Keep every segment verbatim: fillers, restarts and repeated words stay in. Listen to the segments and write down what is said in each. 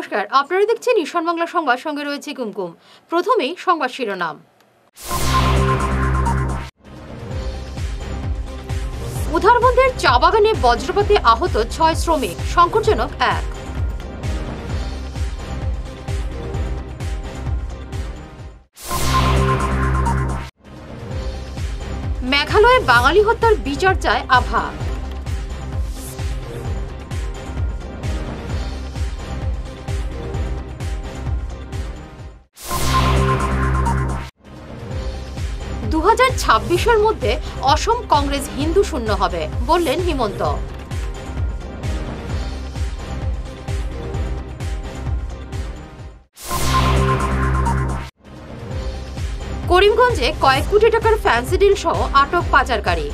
নমস্কার, আপনারা দেখছেন ঈশান বাংলা সংবাদ, সঙ্গে রয়েছে কুমকুম। প্রথমেই সংবাদ শিরোনাম। উধারবন্দের চা বাগানে বজ্রপাতে আহত ছয় শ্রমিক, সংকটজনক এক। মেঘালয়ে বাঙালি হত্যার বিচার চায় আভা। দু হাজার ছাব্বিশের মধ্যে অসম কংগ্রেস হিন্দু শূন্য হবে, বললেন হিমন্ত। করিমগঞ্জে কয়েক কোটি টাকার ফ্যান্সি ডিল সহ আটক পাচারকারী।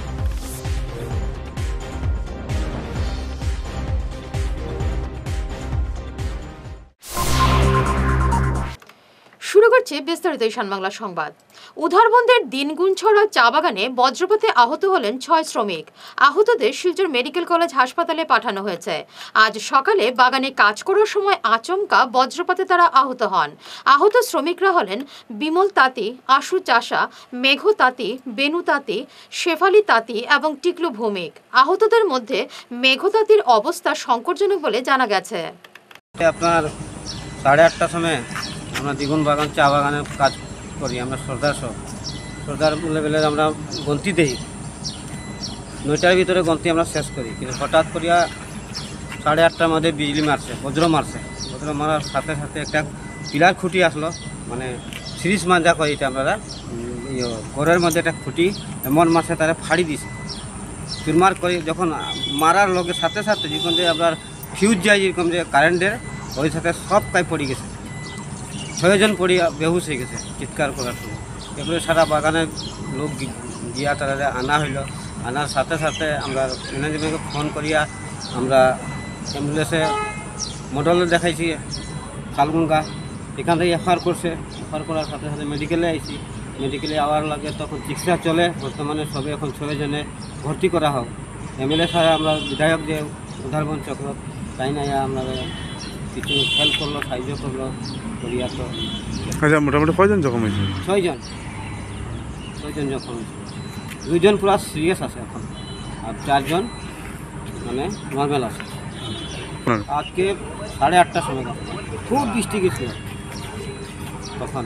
শুরু করছে বিস্তারিত ঈশান বাংলা সংবাদ। উধারবন্দের দিনগুনছড়া চা বাগানে বজ্রপাতে আহত হলেন ছয় শ্রমিক। আহতদের শিলচর মেডিকেল কলেজ হাসপাতালে পাঠানো হয়েছে। আজ সকালে বাগানে কাজ করার সময় আচমকা বজ্রপাতে তারা আহত হন। আহত শ্রমিকরা হলেন বিমল তাঁতি, আশু চাষা, মেঘ তাঁতি, বেনু তাঁতি, শেফালি তাঁতি এবং টিকলু ভৌমিক। আহতদের মধ্যে মেঘ তাঁতির অবস্থা সংকটজনক বলে জানা গেছে। আপনার সাড়ে আটটার সময় আমরা দ্বিগুণ বাগান চা বাগানে কাজ করি। আমরা সর্দার সব সর্দার লেভেলের আমরা গন্তি দিই, নয়টার ভিতরে গন্তি আমরা শেষ করি। কিন্তু হঠাৎ করিয়া সাড়ে আটটার মধ্যে বিজলি মারছে, বজ্র মারছে। বজ্র মারার সাথে সাথে একটা পিলার খুঁটি আসলো, মানে সিরিজ মাজা করি এটা আমরা ঘরের মধ্যে একটা খুঁটি এমন মাসে তারা ফাড়ি দিছে। চুরমার করে যখন মারার লগে সাথে সাথে যখন যে আপনার ফিউজ যায়, যেরকম যে কারেন্টের, ওই সাথে সব কাই পড়ে গেছে। ছয়জন পড়িয়া বেহুশ হয়ে গেছে চিৎকার করার সময়। এগুলো সারা বাগানের লোক গিয়া তারা আনা হইল। আনার সাথে সাথে আমরা ম্যানেজমেন্টকে ফোন করিয়া আমরা অ্যাম্বুলেন্সে মডেলে দেখাইছি কালগুঙ্গা, এখান থেকে এফআর করছে। এফআর করার সাথে সাথে মেডিকেলে আইছি। মেডিকেলে আওয়ার লাগে তখন চিকিৎসা চলে। বর্তমানে সবে এখন ছয়জনে ভর্তি করা হোক। এমএলএ ছাড়া আমরা বিধায়ক যে উধারবন চক্র, তাই না আমরা কিছু হেল্প করলো, সাহায্য করলো করিয়া। তো আচ্ছা, মোটামুটি কয়জন জখম হয়েছে? ছয়জন ছয়জন জখম হয়েছে। দুইজন পুরো সিরিয়াস আছে এখন, আর চারজন মানে নর্মাল আছে। আজকে সাড়ে আটটার সময় খুব বৃষ্টি গেছিল তখন।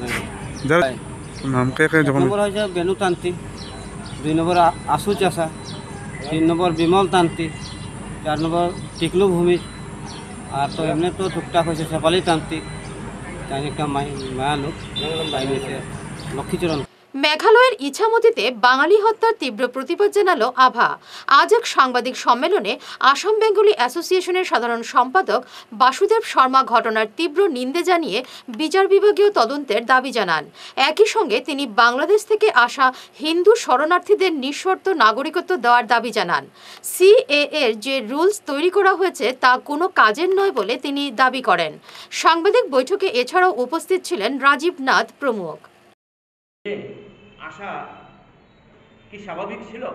এক নম্বর হয়েছে বেনু তান্তি, দুই নম্বর আশু চাষা, তিন নম্বর বিমল তান্তি, চার নম্বর টিকলু ভূমি, আর তো এমনি তো টুকটাক হয়েছে শেফালি তান্ত্রিক, তাই একটা মায়া লোক তাই হয়েছে লক্ষ্মীচরণ। মেঘালয়ের ইছামতিতে বাঙালি হত্যার তীব্র প্রতিবাদ জানালো আভা। আজ এক সাংবাদিক সম্মেলনে আসাম বেঙ্গলি অ্যাসোসিয়েশনের সাধারণ সম্পাদক বাসুদেব শর্মা ঘটনার তীব্র নিন্দে জানিয়ে বিচার বিভাগীয় তদন্তের দাবি জানান। একই সঙ্গে তিনি বাংলাদেশ থেকে আসা হিন্দু শরণার্থীদের নিঃশর্ত নাগরিকত্ব দেওয়ার দাবি জানান। সিএএ এর যে রুলস তৈরি করা হয়েছে তা কোনো কাজের নয় বলে তিনি দাবি করেন। সাংবাদিক বৈঠকে এছাড়াও উপস্থিত ছিলেন রাজীব নাথ প্রমুখ। আশা কি স্বাভাবিক ছিল?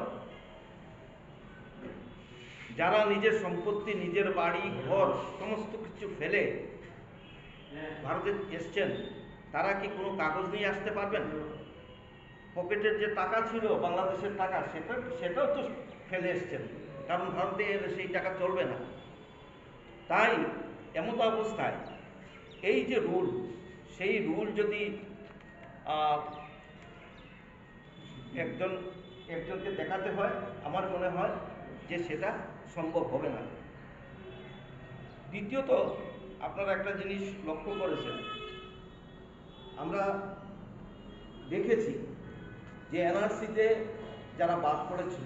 যারা নিজের সম্পত্তি, নিজের বাড়ি ঘর সমস্ত কিছু ফেলে ভারতে এসছেন, তারা কি কোনো কাগজ নিয়ে আসতে পারবেন? পকেটের যে টাকা ছিল বাংলাদেশের টাকা, সেটা সেটাও তো ফেলে এসছেন, কারণ ভারতে এলে সেই টাকা চলবে না। তাই এমন অবস্থায় এই যে রুল, সেই রুল যদি একজন একজনকে দেখাতে হয়, আমার মনে হয় যে সেটা সম্ভব হবে না। দ্বিতীয়ত, আপনারা একটা জিনিস লক্ষ্য করেছেন, আমরা দেখেছি যে এনআরসিতে যারা বাদ পড়েছিল,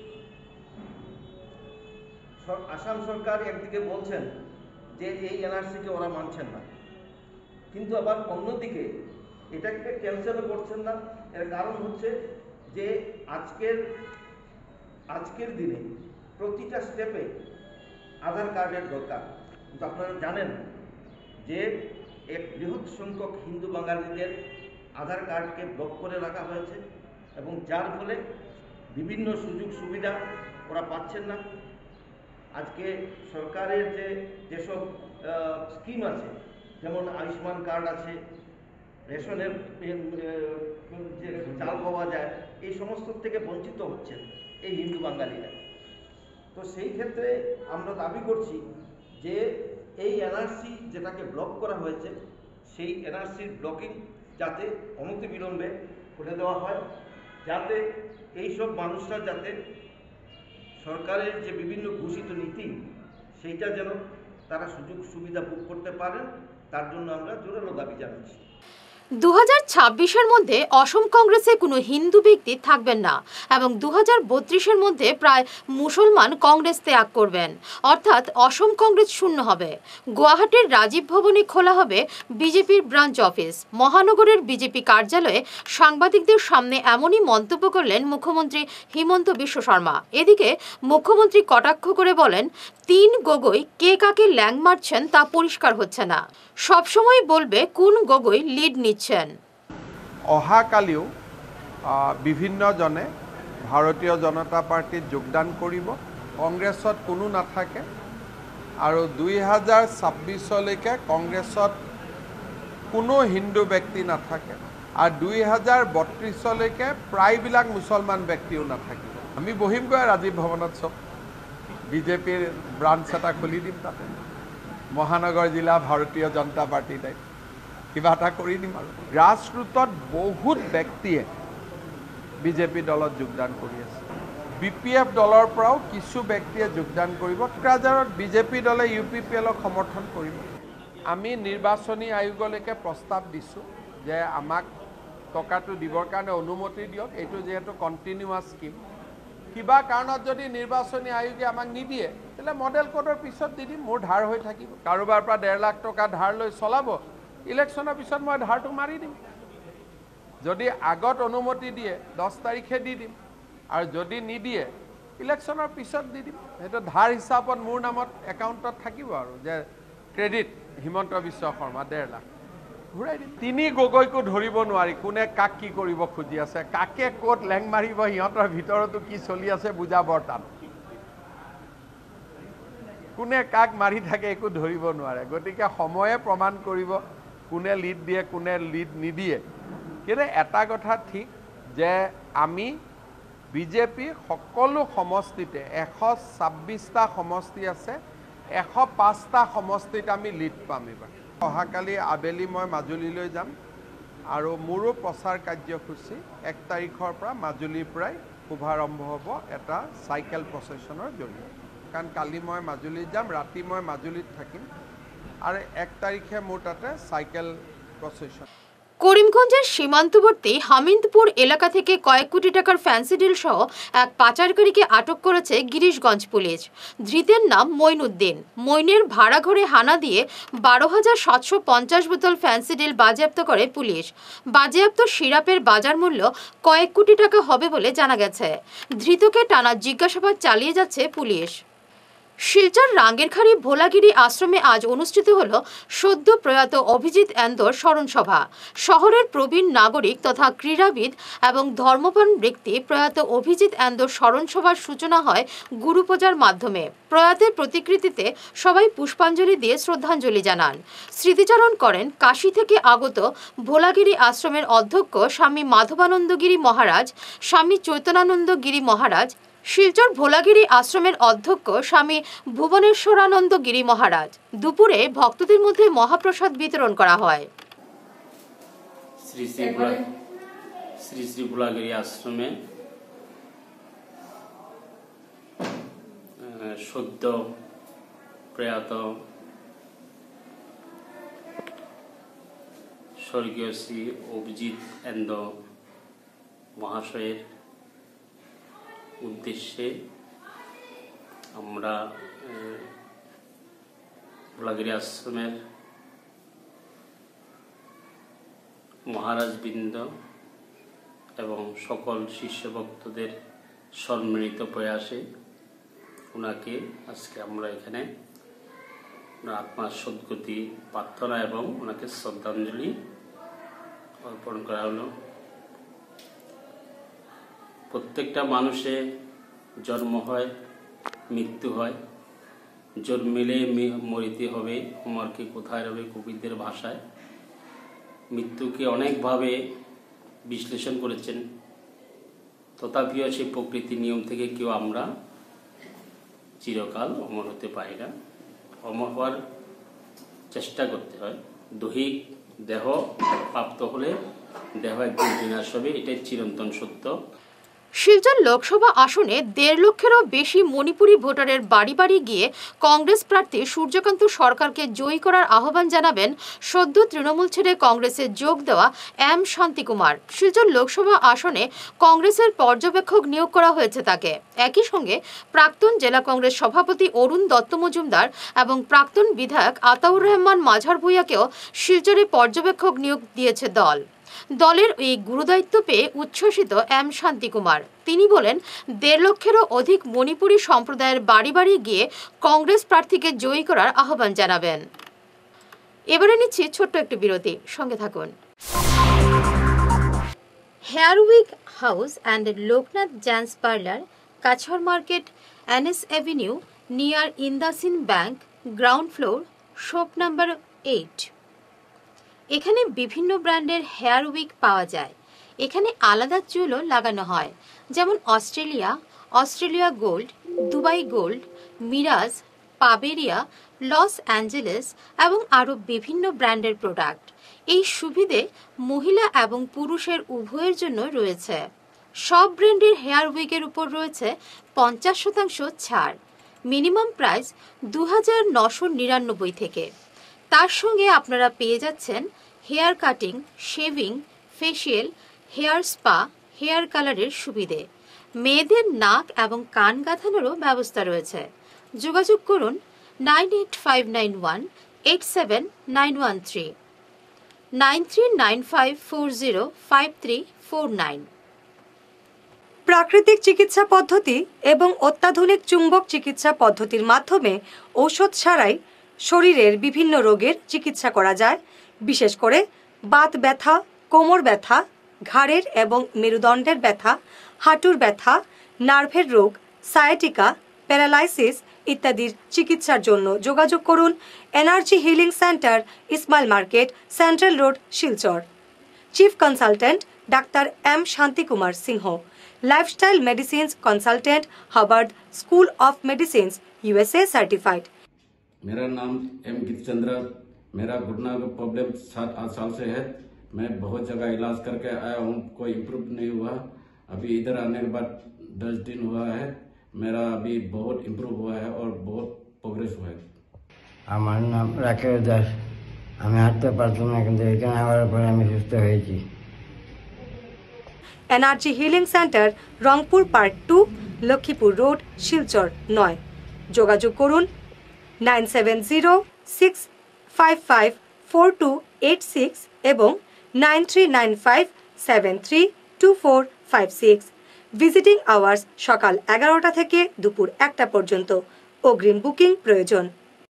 আসাম সরকার একদিকে বলছেন যে এই এনআরসিকে ওরা মানছেন না, কিন্তু আবার অন্যদিকে এটাকে ক্যান্সেলও করছেন না। এর কারণ হচ্ছে যে আজকের আজকের দিনে প্রতিটা স্টেপে আধার কার্ডের দরকার। কিন্তু আপনারা জানেন যে এক বৃহৎ সংখ্যক হিন্দু বাঙালিদের আধার কার্ডকে ব্লক করে রাখা হয়েছে এবং যার ফলে বিভিন্ন সুযোগ সুবিধা ওরা পাচ্ছেন না। আজকে সরকারের যে যেসব স্কিম আছে যেমন আয়ুষ্মান কার্ড আছে, রেশনের যে চাল পাওয়া যায়, এই সমস্ত থেকে বঞ্চিত হচ্ছেন এই হিন্দু বাঙালিরা। তো সেই ক্ষেত্রে আমরা দাবি করছি যে এই এনআরসি যেটাকে ব্লক করা হয়েছে, সেই এনআরসির ব্লকিং যাতে অনতিবিলম্বে করে দেওয়া হয়, যাতে এইসব মানুষরা যাতে সরকারের যে বিভিন্ন ঘোষিত নীতি সেইটা যেন তারা সুযোগ সুবিধা ভোগ করতে পারেন, তার জন্য আমরা জোরালো দাবি জানাচ্ছি। দু হাজার ছাব্বিশের মধ্যে অসম কংগ্রেসে কোনো হিন্দু ব্যক্তি থাকবেন না এবং দু হাজার বত্রিশের মধ্যে প্রায় মুসলমান কংগ্রেস ত্যাগ করবেন, অর্থাৎ অসম কংগ্রেস শূন্য হবে। গুয়াহাটির রাজীব ভবনে খোলা হবে বিজেপির ব্রাঞ্চ অফিস। মহানগরের বিজেপি কার্যালয়ে সাংবাদিকদের সামনে এমনই মন্তব্য করলেন মুখ্যমন্ত্রী হিমন্ত বিশ্ব শর্মা। এদিকে মুখ্যমন্ত্রী কটাক্ষ করে বলেন, তিন গগৈ কে কাকে ল্যাং মারছেন তা পরিষ্কার হচ্ছে না, সবসময় বলবে কোন গগৈ লিড নিচ্ছেন। অহাকালিও বিভিন্নজনে ভাৰতীয় জনতা পাৰ্টিত যোগদান কৰিব, কংগ্ৰেছত কোনো নাথাকে আৰু দুই হাজাৰ ছাব্বিছলৈকে কংগ্ৰেছত কোনো হিন্দু ব্যক্তি নাথাকে আৰু দুই হাজাৰ বত্ৰিছলৈকে প্ৰায়বিলাক মুছলমান ব্যক্তিও নাথাকিব। আমি বহিমগৈ ৰাজীৱ ভৱনত, চব বিজেপিৰ ব্ৰাঞ্চ এটা খুলি দিম, তাতে মহানগৰ জিলা ভাৰতীয় জনতা পাৰ্টি টাইপ কিবা এটা কৰি দিম। আৰু গ্ৰাছৰুটত বহুত ব্যক্তিয়ে বিজেপি দলত যোগদান কৰি আছে। বি পি এফ দলৰ পৰাও কিছু ব্যক্তিয়ে যোগদান কৰিব। কোকৰাঝাৰত বিজেপি দলে ইউ পি পি এলক সমৰ্থন কৰিব। আমি নিৰ্বাচনী আয়োগলৈকে প্ৰস্তাৱ দিছোঁ যে আমাক টকাটো দিবৰ কাৰণে অনুমতি দিয়ক। এইটো যিহেতু কণ্টিনিউৱাছ স্কিম, কিবা কাৰণত যদি নিৰ্বাচনী আয়োগে আমাক নিদিয়ে তেতিয়াহ'লে মডেল কোডৰ পিছত দি দিম, মোৰ ধাৰ হৈ থাকিব। কাৰোবাৰ পৰা ডেৰ লাখ টকা ধাৰ লৈ চলাব, ইলেকশ্যনৰ পিছত মই ধাৰটো মাৰি দিম। যদি আগত অনুমতি দিয়ে দহ তাৰিখে দি দিম, আৰু যদি নিদিয়ে ইলেকশ্যনৰ পিছত দি দিম। সেইটো ধাৰ হিচাপত মোৰ নামত একাউণ্টত থাকিব আৰু যে ক্ৰেডিট হিমন্ত বিশ্ব শৰ্মা ডেৰ লাখ ঘূৰাই দিম। তিনি গগৈকো ধৰিব নোৱাৰি কোনে কাক কি কৰিব খুজি আছে, কাকে ক'ত লেং মাৰিব, সিহঁতৰ ভিতৰতো কি চলি আছে বুজা বৰ টান। কোনে কাক মাৰি থাকে একো ধৰিব নোৱাৰে। গতিকে সময়ে প্ৰমাণ কৰিব কোনে লিড দিয়ে কোনে লিড নিদিয়ে। কিন্তু এটা কথা ঠিক যে আমি বিজেপি সকলো সমষ্টিতে এশ ছাব্বিছটা সমষ্টি আছে, এশ পাঁচটা সমষ্টিত আমি লিড পাম এইবাৰ। অহাকালি আবেলি মই মাজুলীলৈ যাম আৰু মোৰো প্ৰচাৰ কাৰ্যসূচী এক তাৰিখৰ পৰা মাজুলীৰ পৰাই শুভাৰম্ভ হ'ব এটা চাইকেল প্ৰচেশ্যনৰ জৰিয়তে। কাৰণ কালি মই মাজুলীত যাম, ৰাতি মই মাজুলীত থাকিম আৰু এক তাৰিখে মোৰ তাতে চাইকেল প্রসেশন। করিমগঞ্জের সীমান্তবর্তী হামিদপুর এলাকা থেকে কয়েক কোটি টাকার ফ্যান্সি ডিল সহ এক পাচারকারীকে আটক করেছে গিরিশগঞ্জ পুলিশ। ধৃতের নাম মইনুদ্দিন। মইনের ভাড়া ঘরে হানা দিয়ে বারো হাজার সাতশো পঞ্চাশ বোতল ফ্যান্সি ডিল বাজেয়াপ্ত করে পুলিশ। বাজেয়াপ্ত সিরাপের বাজার মূল্য কয়েক কোটি টাকা হবে বলে জানা গেছে। ধৃতকে টানা জিজ্ঞাসাবাদ চালিয়ে যাচ্ছে পুলিশ। শিলচর রাঙ্গেরখাড়ি ভোলাগিরি আশ্রমে আজ অনুষ্ঠিত হল সদ্য প্রয়াত অভিজিৎ এন্দর স্মরণ সভা। শহরের প্রবীণ নাগরিক তথা ক্রীড়াবিদ এবং ধর্মপ্রাণ ব্যক্তি প্রয়াত অভিজিৎ এন্দর স্মরণ সভার সূচনা হয় গুরুপূজার মাধ্যমে। প্রয়াতের প্রতিকৃতিতে সবাই পুষ্পাঞ্জলি দিয়ে শ্রদ্ধাঞ্জলি জানান। স্মৃতিচারণ করেন কাশী থেকে আগত ভোলাগিরি আশ্রমের অধ্যক্ষ স্বামী মাধবানন্দ গিরি মহারাজ, স্বামী চৈতন্যানন্দ গিরি মহারাজ, শিলচর ভোলাগিরি আশ্রমের অধ্যক্ষ স্বামী ভুবনেশ্বরানন্দ গিরি মহারাজ। দুপুরে ভক্তদের মধ্যে মহাপ্রসাদ বিতরণ করা হয়। শ্রী শ্রী শ্রী শ্রী ভোলাগিরি আশ্রমে সদ্য প্রয়াত স্বর্গীয় শ্রী অভিজিৎ এন্দ মহাশয়ের উদ্দেশ্যে আমরা ভোলাগিরি আশ্রমের মহারাজবৃন্দ এবং সকল শিষ্য ভক্তদের সম্মিলিত প্রয়াসে ওনাকে আজকে আমরা এখানে আত্মার সদ্গতি প্রার্থনা এবং ওনাকে শ্রদ্ধাঞ্জলি অর্পণ করা হলো। প্রত্যেকটা মানুষে জন্ম হয়, মৃত্যু হয়, জন্মিলে মরিতে হবে, অমরকে কোথায় রবে কবিদের ভাষায়। মৃত্যুকে অনেকভাবে বিশ্লেষণ করেছেন, তথাপিও সেই প্রকৃতির নিয়ম থেকে কেউ আমরা চিরকাল অমর হতে পারি না। অমর হওয়ার চেষ্টা করতে হয়। দৈহিক দেহ প্রাপ্ত হলে দেহ একদিন বিনাশ হবে, এটাই চিরন্তন সত্য। শিলচর লোকসভা আসনে দেড় লক্ষেরও বেশি মণিপুরী ভোটারের বাড়ি বাড়ি গিয়ে কংগ্রেস প্রার্থী সূর্যকান্ত সরকারকে জয়ী করার আহ্বান জানাবেন সদ্য তৃণমূল ছেড়ে কংগ্রেসে যোগ দেওয়া এম শান্তিকুমার। শিলচর লোকসভা আসনে কংগ্রেসের পর্যবেক্ষক নিয়োগ করা হয়েছে তাকে। একই সঙ্গে প্রাক্তন জেলা কংগ্রেস সভাপতি অরুণ দত্ত মজুমদার এবং প্রাক্তন বিধায়ক আতাউর রহমান মাঝার ভূঁইয়াকেও শিলচরে পর্যবেক্ষক নিয়োগ দিয়েছে দল। দলের এই গুরুদায়িত্ব পেয়ে উচ্ছ্বসিত এম শান্তিকুমার। তিনি বলেন, দেড় লক্ষেরও অধিক মণিপুরী সম্প্রদায়ের বাড়ি বাড়ি গিয়ে কংগ্রেস প্রার্থীকে জয়ী করার আহ্বান জানাবেন। এবারে নিচ্ছি ছোট্ট একটি বিরতি, সঙ্গে থাকুন। Hair week house and Loknath gents parlour, Cachar market, NS avenue, near IndusInd bank, ground floor, shop number eight. এখানে বিভিন্ন ব্র্যান্ডের হেয়ার উইক পাওয়া যায়। এখানে আলাদা চুলও লাগানো হয়, যেমন Australia, Australia gold, Dubai gold, mirage, পাবেরিয়া, লস অ্যাঞ্জেলেস এবং আরও বিভিন্ন ব্র্যান্ডের প্রোডাক্ট। এই সুবিধে মহিলা এবং পুরুষের উভয়ের জন্য রয়েছে। সব ব্র্যান্ডের হেয়ার উইকের উপর রয়েছে পঞ্চাশ শতাংশ ছাড়। মিনিমাম প্রাইস দু হাজার নশো নিরানব্বই থেকে। তার সঙ্গে আপনারা পেয়ে যাচ্ছেন hair cutting, shaving, facial, hair spa, hair কালারের সুবিধে। মেয়েদের নাক এবং কান গাঁথানোরও ব্যবস্থা রয়েছে। যোগাযোগ করুন nine eight five nine one eight seven nine one three, nine three nine five four zero five three four nine. প্রাকৃতিক চিকিৎসা পদ্ধতি এবং অত্যাধুনিক চুম্বক চিকিৎসা পদ্ধতির মাধ্যমে ঔষধ ছাড়াই শরীরের বিভিন্ন রোগের চিকিৎসা করা যায়। বিশেষ করে বাত ব্যথা, কোমর ব্যথা, ঘাড়ের এবং মেরুদণ্ডের ব্যথা, হাঁটুর ব্যথা, নার্ভের রোগ, সায়াটিকা, প্যারালাইসিস ইত্যাদির চিকিৎসার জন্য যোগাযোগ করুন energy healing centre, Ismail market, central road, Silchar. Chief consultant doctor M Shantikumar Singha, lifestyle medicines consultant, Harvard school of medicine, USA certified. मेरा नाम एम गीतचंद्र। मेरा घुटना का प्रॉब्लम सात आठ साल से है। मैं बहुत जगह इलाज करके आया हूँ, कोई इम्प्रूव नहीं हुआ। अभी इधर आने के बाद दस दिन हुआ है, मेरा अभी बहुत इम्प्रूव हुआ है और बहुत प्रोग्रेस हुआ है। আমার নাম রাকেশ দাস। আমি হাঁটতে পারতাম না, কিন্তু এখানে আসার পরে আমি সুস্থ হয়েছি। Energy healing centre, Rangpur part two, Laxmipur road, Silchar नय। जोगाजोग करुन nine seven zero six five five four two eight six एवं nine three nine five seven three two four five six. Visiting hours सकाल एगारोटा थेके दुपुर एकटा पर्यन्त। अग्रिम बुकिंग प्रयोजन।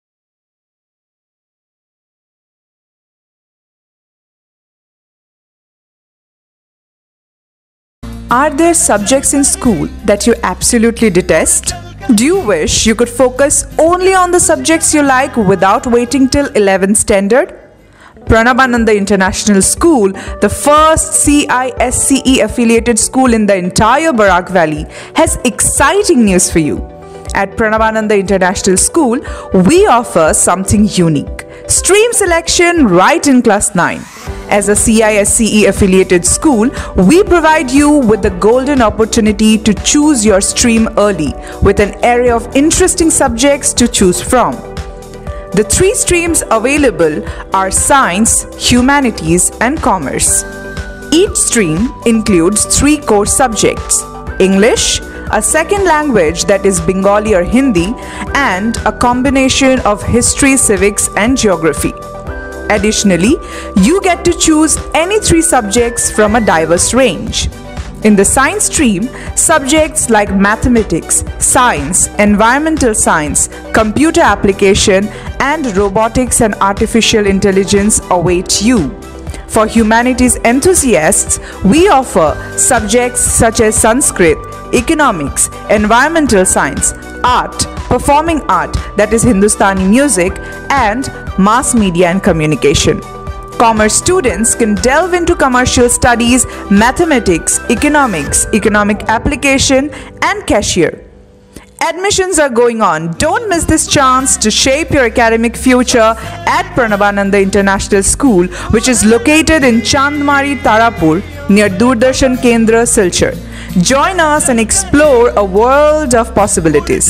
Are there subjects in school that you absolutely detest? Do you wish you could focus only on the subjects you like without waiting till eleventh standard? Pranabananda International School, the first C I S C E affiliated school in the entire Barak Valley, has exciting news for you. At Pranabananda International School, we offer something unique: stream selection right in class nine. As a C I S C E affiliated school, we provide you with the golden opportunity to choose your stream early with an array of interesting subjects to choose from. The three streams available are Science, Humanities and Commerce. Each stream includes three core subjects: English, a second language that is Bengali or Hindi, and a combination of history, civics and geography. Additionally, you get to choose any three subjects from a diverse range. In the science stream, subjects like mathematics, science, environmental science, computer application, and robotics and artificial intelligence await you. For humanities enthusiasts, we offer subjects such as Sanskrit, economics, environmental science, art, performing art, that is Hindustani music, and mass media and communication. Commerce students can delve into commercial studies, mathematics, economics, economic application, and cashier. Admissions are going on. Don't miss this chance to shape your academic future at Pranabananda International School, which is located in Chandmari, Tarapur, near Doordarshan Kendra, Silchar. Join us and explore a world of possibilities.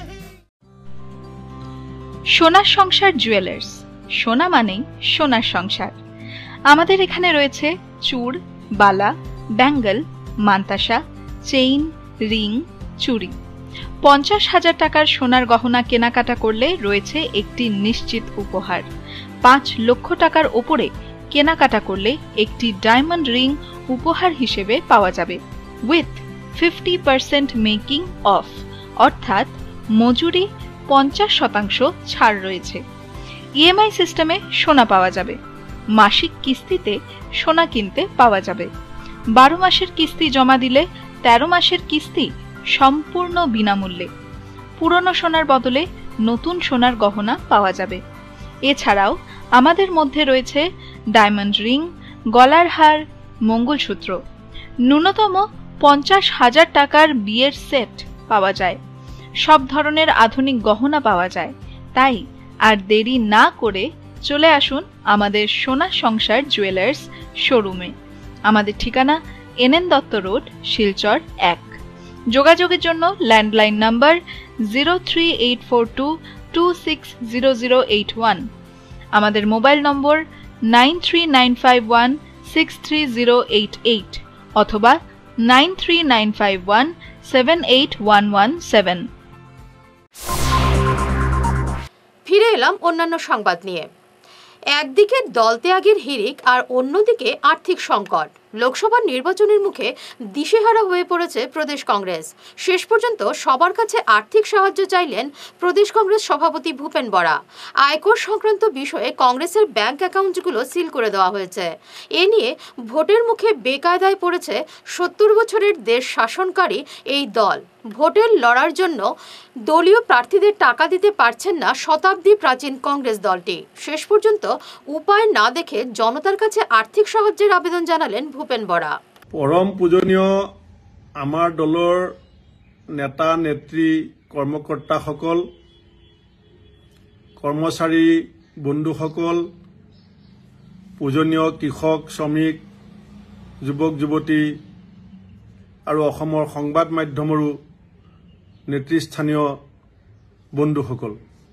সোনার সংসার jewellers, সোনা মানেই সোনার সংসার। আমাদের এখানে রয়েছে চূড়, বালা, Bengal, mantasha, chain, ring, চুড়ি। পঞ্চাশ হাজার টাকার সোনার গহনা কেনাকাটা করলে রয়েছে একটি নিশ্চিত উপহার। পাঁচ লক্ষ টাকার ওপরে কেনাকাটা করলে একটি ডায়মন্ড রিং উপহার হিসেবে পাওয়া যাবে with fifty percent making off, অর্থাৎ মজুরি পঞ্চাশ শতাংশ ছাড় রয়েছে। ইএমআই সিস্টেমে সোনা পাওয়া যাবে। মাসিক কিস্তিতে সোনা কিনতে পাওয়া যাবে। বারো মাসের কিস্তি জমা দিলে তেরো মাসের কিস্তি সম্পূর্ণ বিনামূল্যে। পুরনো সোনার বদলে নতুন সোনার গহনা পাওয়া যাবে। এছাড়াও আমাদের মধ্যে রয়েছে ডায়মন্ড রিং, গলার হার, মঙ্গলসূত্র। ন্যূনতম পঞ্চাশ হাজার টাকার বিয়ের সেট পাওয়া যায়। সব ধরনের আধুনিক গহনা পাওয়া যায়। তাই আর দেরি না করে চলে আসুন আমাদের সোনা সংসার জুয়েলার্স শোরুমে। আমাদের ঠিকানা N N Dutta road, Silchar এক। যোগাযোগের জন্য landline number zero three eight four two two six zero zero eight one, আমাদের mobile number nine three nine five one six three zero eight eight অথবা nine three nine five one seven eight one one seven. ফিরে এলাম অন্যান্য সংবাদ নিয়ে। একদিকে দলত্যাগের হিড়িক আর অন্যদিকে আর্থিক সংকট। লোকসভা নির্বাচনের মুখে দিশেহারা হয়ে পড়েছে প্রদেশ কংগ্রেস। শেষ পর্যন্ত সবার কাছে আর্থিক সাহায্য চাইলেন প্রদেশ কংগ্রেস সভাপতি ভূপেন বরা। আয়কর সংক্রান্ত বিষয়ে কংগ্রেসের ব্যাংক অ্যাকাউন্টগুলো সিল করে দেওয়া হয়েছে। এ নিয়ে ভোটের মুখে বেকায়দায় পড়েছে সত্তর বছরের দেশ শাসনকারী এই দল। ভোটের লড়ার জন্য দলীয় প্রার্থীদের টাকা দিতে পারছেন না শতাব্দী প্রাচীন কংগ্রেস দলটি। শেষ পর্যন্ত উপায় না দেখে জনতার কাছে আর্থিক সাহায্যের আবেদন জানালেন ভূপেন বরা। পরম পূজনীয় আমাৰ দলৰ নেতা নেত্ৰী কৰ্মকৰ্তাসকল, কৰ্মচাৰী বন্ধুসকল, পূজনীয় কৃষক, শ্ৰমিক, যুৱক যুৱতী আৰু অসমৰ সংবাদ মাধ্যমৰো নেতৃস্থানীয় বন্ধুসকল,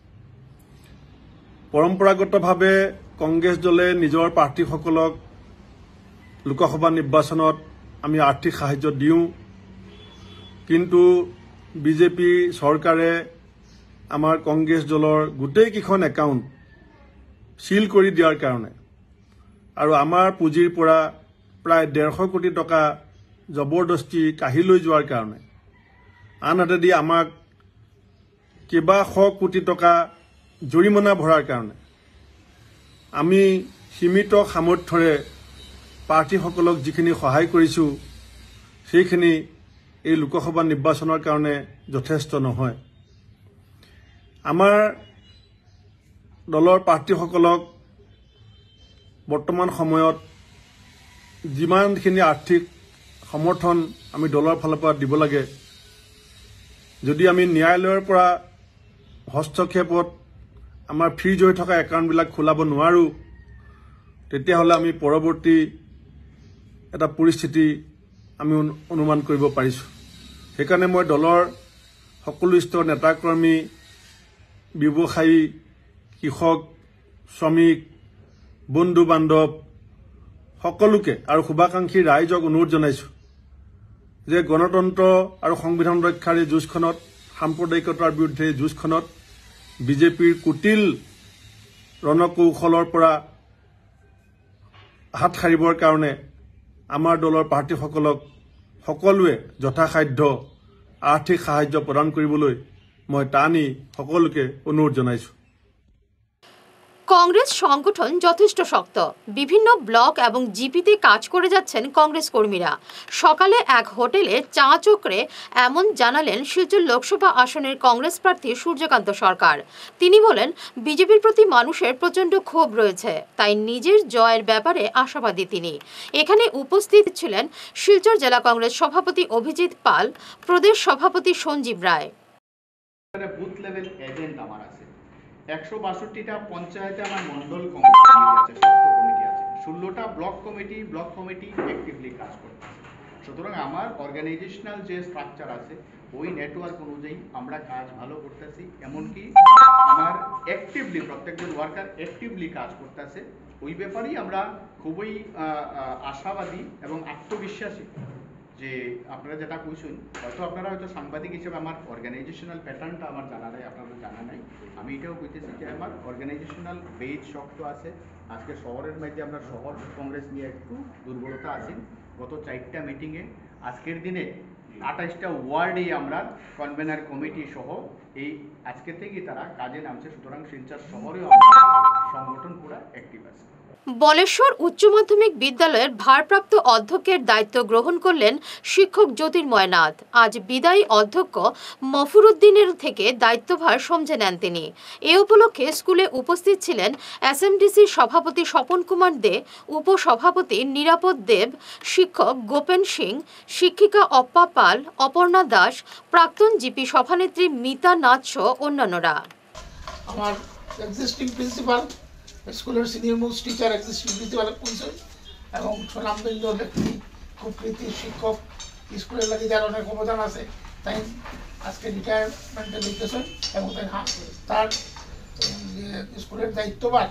পৰম্পৰাগতভাৱে কংগ্ৰেছ দলে নিজৰ প্ৰাৰ্থীসকলক লোকসভা নিৰ্বাচনত আমি আৰ্থিক সাহায্য দিওঁ। কিন্তু বিজেপি চৰকাৰে আমাৰ কংগ্ৰেছ দলৰ গোটেইকেইখন একাউণ্ট সিল কৰি দিয়াৰ কাৰণে আৰু আমাৰ পুঁজিৰ পৰা প্ৰায় ডেৰশ কোটি টকা জবৰদস্তি কাঢ়ি লৈ যোৱাৰ কাৰণে, আনহাতেদি আমাক কেইবা শ কোটি টকা জৰিমনা ভৰাৰ কাৰণে আমি সীমিত সামৰ্থ্যৰে প্ৰাৰ্থীসকলক যিখিনি সহায় কৰিছোঁ সেইখিনি এই লোকসভা নিৰ্বাচনৰ কাৰণে যথেষ্ট নহয়। আমাৰ দলৰ প্ৰাৰ্থীসকলক বৰ্তমান সময়ত যিমানখিনি আৰ্থিক সমৰ্থন আমি দলৰ ফালৰ পৰা দিব লাগে, যদি আমি ন্যায়ালয়ৰ পৰা হস্তক্ষেপত আমাৰ ফ্ৰিজ হৈ থকা একাউণ্টবিলাক খোলাব নোৱাৰোঁ, তেতিয়াহ'লে আমি পৰৱৰ্তী এটা পৰিস্থিতি আমি অনুমান কৰিব পাৰিছোঁ। সেইকাৰণে মই দলৰ সকলো স্তৰৰ নেতাকৰ্মী, ব্যৱসায়ী, কৃষক, শ্ৰমিক, বন্ধু বান্ধৱ সকলোকে আৰু শুভাকাংক্ষী ৰাইজক অনুৰোধ জনাইছোঁ যে গণতন্ত্ৰ আৰু সংবিধান ৰক্ষাৰ এই যুঁজখনত, সাম্প্ৰদায়িকতাৰ বিৰুদ্ধে এই যুঁজখনত বিজেপিৰ কুটিল ৰণকৌশলৰ পৰা হাত সাৰিবৰ কাৰণে আমাৰ দলৰ প্ৰাৰ্থীসকলক সকলোৱে যথাসাধ্য আৰ্থিক সাহায্য প্ৰদান কৰিবলৈ মই টানি সকলোকে অনুৰোধ জনাইছোঁ। কংগ্রেস সংগঠন যথেষ্ট শক্ত। বিভিন্ন ব্লক এবং জিপিতে কাজ করে যাচ্ছেন কংগ্রেস কর্মীরা। সকালে এক হোটেলে চা চক্রে এমন জানালেন শিলচর লোকসভা আসনের কংগ্রেস প্রার্থী সূর্যকান্ত সরকার। তিনি বলেন, বিজেপির প্রতি মানুষের প্রচণ্ড ক্ষোভ রয়েছে, তাই নিজের জয়ের ব্যাপারে আশাবাদী তিনি। এখানে উপস্থিত ছিলেন শিলচর জেলা কংগ্রেস সভাপতি অভিজিৎ পাল, প্রদেশ সভাপতি Sanjeev Roy. Booth level agent আমার আছে একশো বাষট্টিটা পঞ্চায়েতে আমার মন্ডল কমিটি আছে, সত্য কমিটি আছে, ষোলোটা block committee block committee actively কাজ করতেছে। সুতরাং আমার অর্গানাইজেশনাল যে স্ট্রাকচার আছে ওই নেটওয়ার্ক অনুযায়ী আমরা কাজ ভালো করতেছি। এমনকি আমার অ্যাক্টিভলি প্রত্যেকজন ওয়ার্কার অ্যাক্টিভলি কাজ করতেছে। ওই ব্যাপারেই আমরা খুবই আশাবাদী এবং আত্মবিশ্বাসী যে আপনারা যেটা কইছেন, হয়তো আপনারা হয়তো সাংবাদিক হিসেবে আমার অর্গানাইজেশনাল প্যাটার্নটা আমার জানা নাই, আপনাদের জানা নাই। আমি এটাও কইতেছি যে আমার অর্গানাইজেশনাল বেজ শক্ত আছে। আজকে শহরের মধ্যে আমরা শহর কংগ্রেস নিয়ে একটু দুর্বলতা আছি। গত চারটা মিটিংয়ে আজকের দিনে আঠাশটা ওয়ার্ডেই আমরা কনভেনার কমিটি সহ এই আজকে থেকেই তারা কাজে নামছে। সুতরাং শিলচর শহরেও সংগঠন পুরা অ্যাক্টিভ আছে। বলেশ্বর উচ্চ মাধ্যমিক বিদ্যালয়ের ভারপ্রাপ্ত অধ্যক্ষের দায়িত্ব গ্রহণ করলেন শিক্ষক জ্যোতির্ময় নাথ। আজ বিদায়ী অধ্যক্ষ মফরুদ্দিনের থেকে দায়িত্বভার সমঝে নেন তিনি। এ উপলক্ষে স্কুলে উপস্থিত ছিলেন এসএমডিসির সভাপতি স্বপন কুমার দে, উপসভাপতি নিরাপদ দেব, শিক্ষক গোপেন সিং, শিক্ষিকা অপ্পা পাল, অপর্ণা দাস, প্রাক্তন জিপি সভানেত্রী মিতা নাথ সহ অন্যান্যরা। আমার এক্সিস্টিং প্রিন্সিপাল স্কুলের senior most teacher existing principal পরিচয় এবং সুনামধন্য ব্যক্তি, খুব কৃতি শিক্ষক, স্কুলের লাগে যার অনেক অবদান আছে, তাই আজকে রিটায়ারমেন্টে লিখতেছেন এবং তাই তার স্কুলের দায়িত্ববান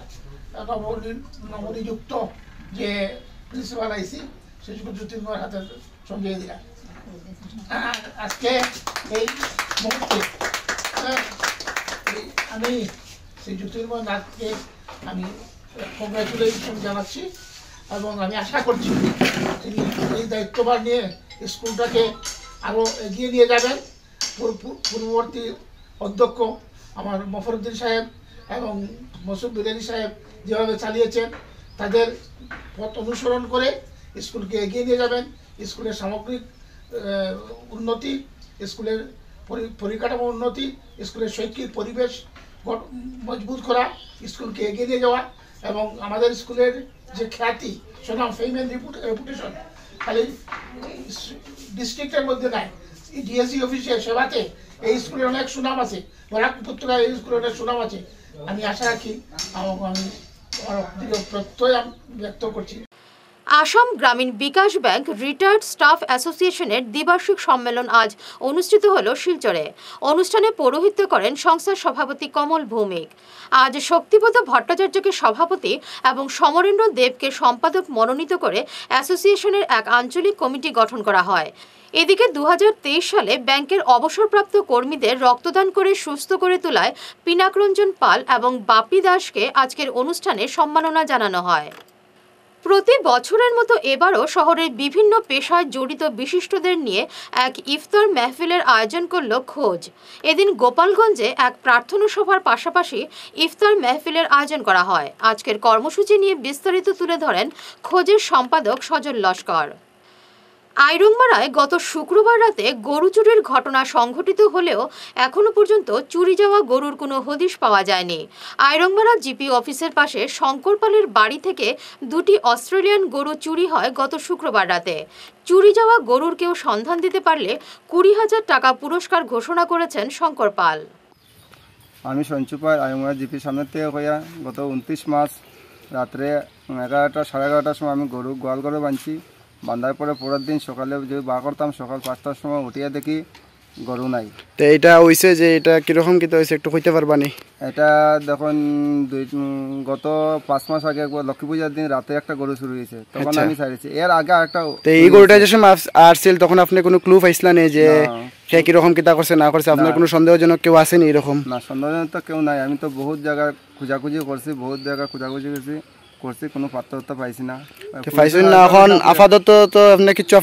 নবনিযুক্ত যে প্রিন্সিপাল আইসি সেই জ্যোতির্ময়ের হাতে সঙ্গিয়ে দিলাম। আজকে এই মুহূর্তে আমি সেই জ্যোতির্ময় নাথকে আমি কংগ্রাচুলেশন জানাচ্ছি এবং আমি আশা করছি তিনি এই দায়িত্বভার নিয়ে স্কুলটাকে আরও এগিয়ে নিয়ে যাবেন। পূর্ববর্তী অধ্যক্ষ আমার মফরুদ্দিন সাহেব এবং মসুদ বিরিয়ানি সাহেব যেভাবে চালিয়েছেন তাদের পথ অনুসরণ করে স্কুলকে এগিয়ে নিয়ে যাবেন। স্কুলের সামগ্রিক উন্নতি, স্কুলের পরিকাঠামো উন্নতি, স্কুলের শৈক্ষিক পরিবেশ মজবুত করা, স্কুলকে এগিয়ে নিয়ে যাওয়া এবং আমাদের স্কুলের যে খ্যাতি, সুনাম, ফেম এন্ড রেপুটেশন খালি ডিস্ট্রিক্টের মধ্যে নাই, ডিএসসি অফিসের সেবাতে এই স্কুলের অনেক সুনাম আছে, বরাক উপত্যকায় এই স্কুলের অনেক সুনাম আছে। আমি আশা রাখি এবং আমি প্রত্যয় ব্যক্ত করছি। আসাম গ্রামীণ বিকাশ ব্যাংক রিটায়ার্ড স্টাফ অ্যাসোসিয়েশনের দ্বিবার্ষিক সম্মেলন আজ অনুষ্ঠিত হল শিলচরে। অনুষ্ঠানে পৌরোহিত্য করেন সংস্থার সভাপতি কমল ভৌমিক। আজ শক্তিপদ ভট্টাচার্যকে সভাপতি এবং সমরেন্দ্র দেবকে সম্পাদক মনোনীত করে অ্যাসোসিয়েশনের এক আঞ্চলিক কমিটি গঠন করা হয়। এদিকে দু হাজার তেইশ সালে ব্যাংকের অবসরপ্রাপ্ত কর্মীদের রক্তদান করে সুস্থ করে তোলায় পিনাকরঞ্জন পাল এবং বাপি দাসকে আজকের অনুষ্ঠানে সম্মাননা জানানো হয়। প্রতি বছরের মতো এবারও শহরের বিভিন্ন পেশায় জড়িত বিশিষ্টদের নিয়ে এক ইফতার মেহফিলের আয়োজন করল খোঁজ। এদিন গোপালগঞ্জে এক প্রার্থনা সভার পাশাপাশি ইফতার মেহফিলের আয়োজন করা হয়। আজকের কর্মসূচি নিয়ে বিস্তারিত তুলে ধরেন খোঁজের সম্পাদক সজল লস্কর। আইরংমারায় গত শুক্রবার রাতে গরু চুরির ঘটনা সংঘটিত হলেও এখনো পর্যন্ত চুরি যাওয়া গরুর কোনো হদিশ পাওয়া যায়নি। আইরংমারা জিপি অফিসের পাশে শঙ্করপালের বাড়ি থেকে দুটি অস্ট্রেলিয়ান গরু চুরি হয় গত শুক্রবার রাতে। চুরি যাওয়া গরুর কেউ সন্ধান দিতে পারলে কুড়ি হাজার টাকা পুরস্কার ঘোষণা করেছেন শঙ্করপাল। আমি সঞ্চু পাল আইরংমারা জিপির সামনে থেকে হইয়া গত উনত্রিশ মার্চ রাত্রে এগারোটা সাড়ে এগারোটার সময় আমি গরু গোয়াল গরু বাঁধছি। বাঁধার পরে পরের দিন সকালে যদি বার করতাম, সকাল পাঁচটার সময় উঠিয়া দেখি গরু নাই। তো এটা হয়েছে যে এটা কিরকম কিতা হয়েছে একটু কইতে পারবা নি? এটা দেখুন দুই গত পাঁচ মাস আগে লক্ষ্মী পূজার দিন রাতে একটা গরু চুরি হয়েছে, তখন আমি ছাড়িয়েছি। এর আগে আরেকটা। তো এই গরুটা যে সময় আসছিল তখন আপনি কোনো ক্লু পাইছিলা নেই যে সে কিরকম কিতা করছে না করছে? আপনার কোনো সন্দেহজনক কেউ আসেনি এরকম? না, সন্দেহজনক তো কেউ নাই। আমি তো বহুত জায়গায় খোঁজাখুঁজি করছি, বহুত জায়গায় খোঁজাখুঁজি করছি করছি কোনো পাত্র পাইছি না। পাইছেন না? এখন আপাতত তো আপনি কিছু আপনি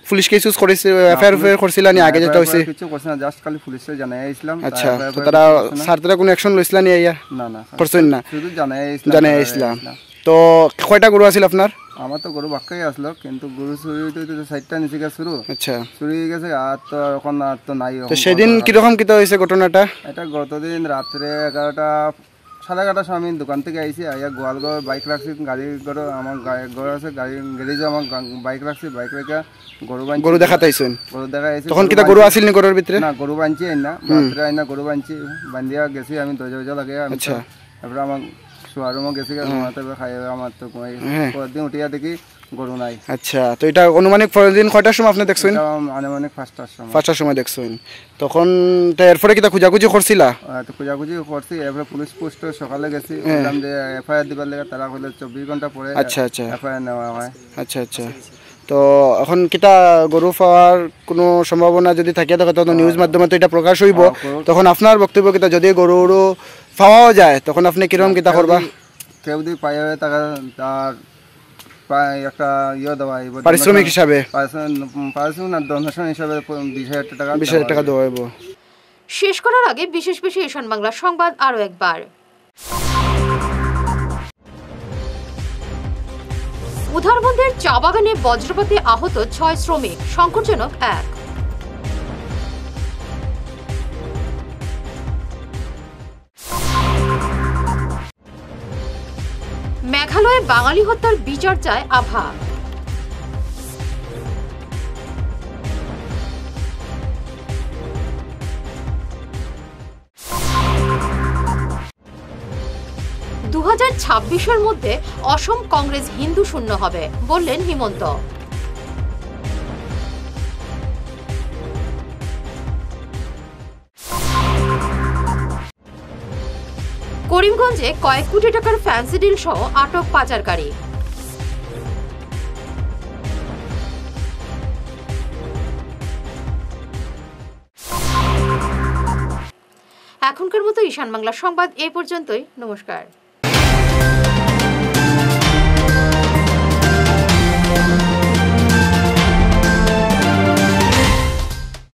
পুলিশ কেস ইউজ করেছে এফআইআর এফআইআর করছিল নি আগে যেটা হইছে কিছু করছ না জাস্ট খালি পুলিশে জানাই আইছিলাম আচ্ছা তো তারা স্যার তারা কোনো অ্যাকশন লইছিল নি আইয়া না না করছেন না শুধু জানাই আইছিলাম জানাই আইছিলাম তো কয়টা গরু আছিল আপনার আমার তো গরু বাক্কাই আসলো কিন্তু গরু চুরি হইতে তো সাইডটা নিচে গেছে শুরু আচ্ছা চুরি হয়ে গেছে আর তো এখন আর তো নাই তো সেদিন কিরকম কিতা হয়েছে ঘটনাটা এটা গতদিন রাত্রে এগারোটা সাড়ে এগারোটার সময় আমি দোকান থেকে আইসি আইয়া গোয়ালগড় বাইক রাখছি গাড়ি গড় আমার ঘর আছে গাড়ি গ্যারেজে আমার বাইক রাখছি বাইক রেখে গরু বানছি গরু দেখাতে আইছেন গরু দেখা আইছি তখন কিতা গরু আছিল নি গরুর ভিতরে না গরু বানছি আইনা রাত্রে আইনা গরু বানছি বান্ধিয়া গেছি আমি দরজা দরজা লাগে আচ্ছা তারপরে আমার শোয়ারুমও গেছি ঘুমাতে খাই আমার তো পরের দিন উঠিয়া দেখি গরু নাই আচ্ছা তো এটা অনুমানিক পরের দিন কয়টার সময় আপনি দেখছেন আনুমানিক পাঁচটার সময় পাঁচটার সময় দেখছেন তখন তো এরপরে কিতা খুঁজাখুঁজি করছিলা তো খুঁজাখুঁজি করছি এরপরে পুলিশ পোস্ট সকালে গেছি বললাম যে এফআইআর দিবার লাগে তারা বলে চব্বিশ ঘন্টা পরে আচ্ছা আচ্ছা এফআইআর নেওয়া হয় আচ্ছা আচ্ছা তো এখন কিতা গরু পাওয়ার কোনো সম্ভাবনা যদি থাকে তখন তো নিউজ মাধ্যমে তো এটা প্রকাশ হইব তখন আপনার বক্তব্য কিতা যদি গরু পাওয়াও যায় তখন আপনি কিরকম কিতা করবা কেউ যদি পাই তার তার প্রায় একটা ইয়ে দেওয়া পারিশ্রমিক হিসাবে পারিশ্রমিক না ডোনেশন হিসাবে বিশ হাজার টাকা বিশ হাজার টাকা দেওয়া হইব শেষ করার আগে বিশেষ বিশেষ ঈশান বাংলা সংবাদ আরো একবার উধারবন্দের চা বাগানে বজ্রপাতে আহত ছয় শ্রমিক সংকটজনক এক মেঘালয়ে বাঙালি হত্যার বিচার চায় আভা দু হাজার ছাব্বিশের মধ্যে অসম কংগ্রেস হিন্দু শূন্য হবে বললেন হিমন্ত করিমগঞ্জে কয়েক কোটি টাকার ফ্যান্সি ডিল সহ আটক পাচারকারী এখনকার মতো ঈশান বাংলা সংবাদ এই পর্যন্তই নমস্কার।